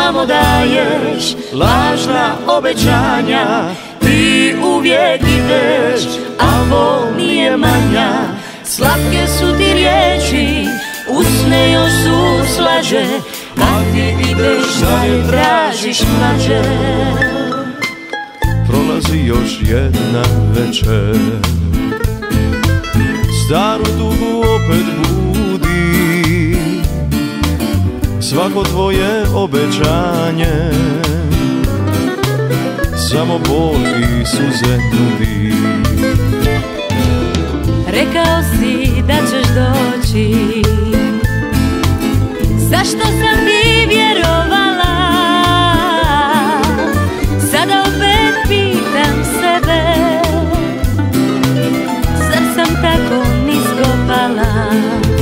samo daješ lažna obećanja, ti uvijek ideš, a bol nije manja. Slatke su ti riječi, usne još su slađe, a ti ideš dalje, tražiš mlađe. Prolazi još jedna večer, staru tugu opet budi, svako tvoje obećanje samo bol i suze nudi. Rekao si da ćeš doći, zašto sam ti vjerovala? Sada opet pitam sebe, zar sam tako nisko pala?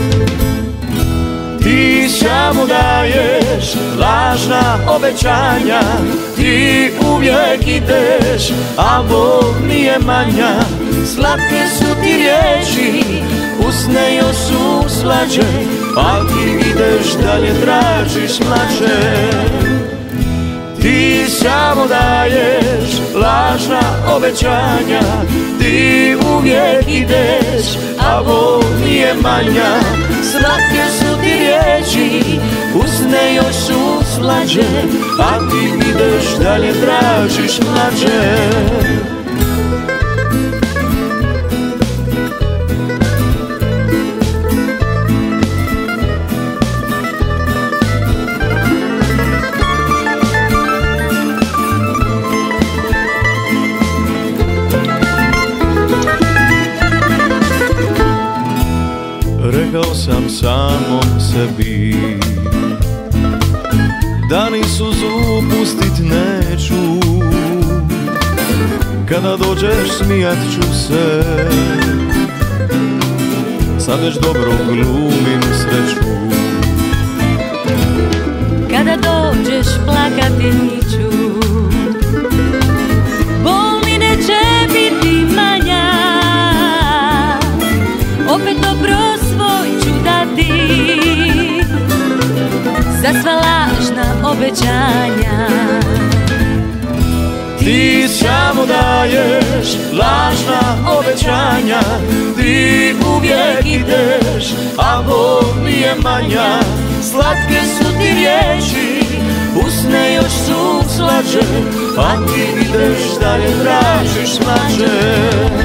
Ti samo daješ lažna obećanja, ti uvijek ideš, a bol nije manja. Slatke su ti riječi, usne još su slađe, a ti ideš dalje, tražiš mlađe. Ti samo daješ lažna obećanja, ti uvijek ideš, a bol nije manja. Slatke su ti riječi, usne još su slađe, a ti ideš dalje, tražiš mlađe. Rekao sam samom sebi da ni suzu pustit neću, kada dođeš smijat ću se, sad već dobro glumim sreću. Kada dođeš plakati ću, bol mi neće biti manja, opet dobro svoj ću dati za sva lažna obećanja. Ti samo daješ lažna obećanja, ti uvijek ideš, a bol nije manja. Slatke su ti riječi, usne još su slađe, a ti ideš dalje, tražiš mlađe.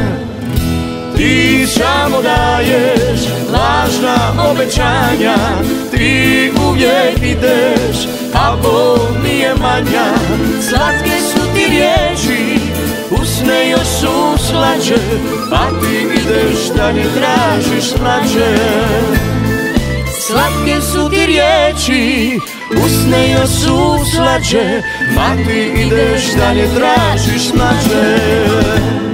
Ti samo daješ lažna obećanja, ti uvijek ideš, a bol nije manja. Slatke su ti riječi, usne još su slađe, a ti ideš dalje, tražiš mlađe. Slatke su ti riječi, usne još su slađe, a ti ideš dalje, tražiš mlađe.